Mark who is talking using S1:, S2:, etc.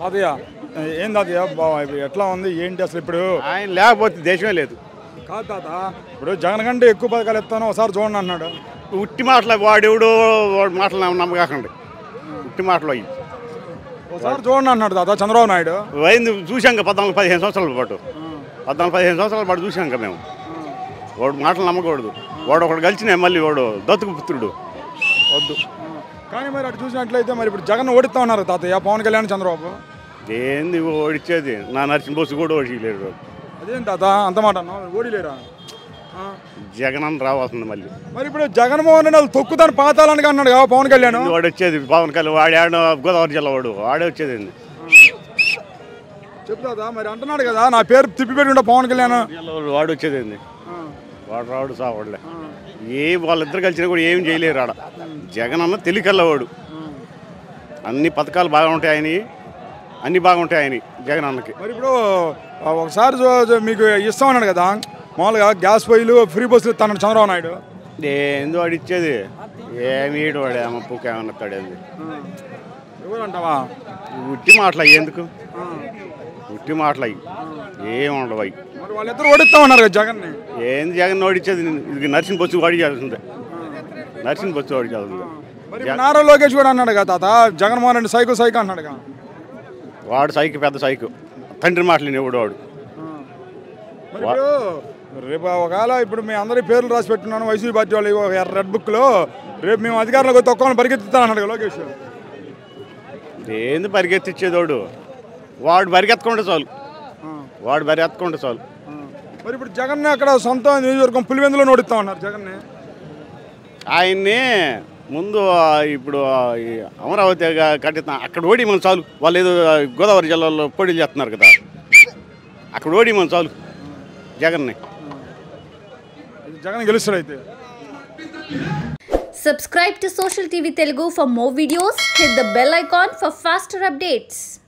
S1: అదయ్య ఏంది అదయ్య బావ ఎట్లా ఉంది ఏంటి అసలు ఇప్పుడు
S2: ఆయన లేకపోతే దేశమే లేదు.
S1: కాదు తాత ఇప్పుడు జగన్ కంటే ఎక్కువ పథకాలు ఇస్తాను ఒకసారి చూడండి అన్నాడు.
S2: ఉట్టి మాటలు వాడెవడో వాడు మాటలు నమ్మకాకండి. ఉట్టి మాటలు అయ్యి
S1: ఒకసారి చూడండి అన్నాడు తాత చంద్రబాబు నాయుడు.
S2: అయింది చూసాం 14-15 సంవత్సరాల పాటు 14-15 సంవత్సరాల పాటు చూసాం మేము. వాడు మాటలు నమ్మకూడదు. వాడు ఒకడు కలిసిన మళ్ళీ వాడు దత్తుకు పుత్రుడు వద్దు.
S1: కానీ మరి అటు చూసినట్లయితే మరి ఇప్పుడు జగన్ ఓడిస్తా ఉన్నారు తాతయ్య పవన్ కళ్యాణ్ చంద్రబాబు.
S2: ఏంది ఓడిచ్చేది? నా నరసింహ బోసు కూడా ఓడిలేరు.
S1: అదేం తాత అంత మాట ఓడిలేరా?
S2: జగన్ అని రావాల్సింది మళ్ళీ.
S1: మరి ఇప్పుడు జగన్మోహన్ రెడ్డి వాళ్ళు తొక్కుతాను పాతాలని అన్నాడు కదా పవన్ కళ్యాణ్.
S2: వాడు వచ్చేది పవన్ కళ్యాణ్ వాడే గోదావరి జిల్లా వాడే వచ్చేది.
S1: చెప్తా మరి అంటున్నాడు కదా నా పేరు తిప్పిపెట్టి ఉండే పవన్ కళ్యాణ్
S2: వాడు వచ్చేది. వాడు రాడు సావాడులే. వాళ్ళిద్దరు కలిసినా కూడా ఏం చేయలేరు ఆడ. జగన్ అన్న తెలికల్లవాడు. అన్ని పథకాలు బాగా ఉంటాయి ఆయన, అన్ని బాగుంటాయి ఆయన జగన్ అన్నకి.
S1: మరి ఇప్పుడు ఒకసారి మీకు ఇస్తామన్నాడు కదా మామూలుగా గ్యాస్ పొయ్యిలు ఫ్రీ బస్సులు ఇస్తాను చంద్రబాబు నాయుడు.
S2: ఏందో వాడు ఇచ్చేది ఏమి వాడు ఏమో పూకేమన్నా తాడేది.
S1: ఎవరంటావా?
S2: ఉట్టి మాటలు అయ్యి ఎందుకు? ఉట్టి మాటలు అయ్యి ఏమి ఉండవు అవి.
S1: మరి వాళ్ళిద్దరు ఓడిస్తామన్నారు కదా జగన్.
S2: ఏంది జగన్ ఓడిచ్చేది? ఇది నర్సింగ్ బస్సు వాడి చేస్తుంది. నర్సింగ్ బస్సు వాడి చేస్తుంది.
S1: మరి నారా లోకేష్ కూడా అన్నాడు కదా తాత జగన్మోహన్ రెడ్డి సైకో అన్నాడు కదా.
S2: వాడు సైకి పెద్ద సైకు. తండ్రి మాటలు ఎవడు వాడు.
S1: మరి ఇప్పుడు రేపు ఒకవేళ ఇప్పుడు మీ అందరి పేర్లు రాసి పెట్టున్నాను వైసీపీ పార్టీ వాళ్ళు రెడ్ బుక్లో రేపు మేము అధికారంలోకి తొక్కని పరిగెత్తిస్తాను అన్నాడు లోకేష్.
S2: ఏంది పరిగెత్తిచ్చేదోడు? వాడు పరిగెత్తకుంటే చాలు. వాడు పరిగెత్తకుంటే చాలు.
S1: మరి ఇప్పుడు జగన్ అక్కడ సొంత నియోజకవర్గం పులివెందులో ఓడిస్తామన్నారు జగన్ని.
S2: ఆయన్ని ముందు ఇప్పుడు అమరావతి కట్టిస్తా అక్కడ ఓడి మనం చాలు. వాళ్ళు ఏదో గోదావరి జిల్లాలో పోటీలు చేస్తున్నారు కదా, అక్కడ ఓడి మనం చాలు జగన్ని.
S1: జగన్ గెలుస్తాడు అయితే.
S3: Subscribe to Social TV Telugu for more videos. Hit the bell icon for faster updates.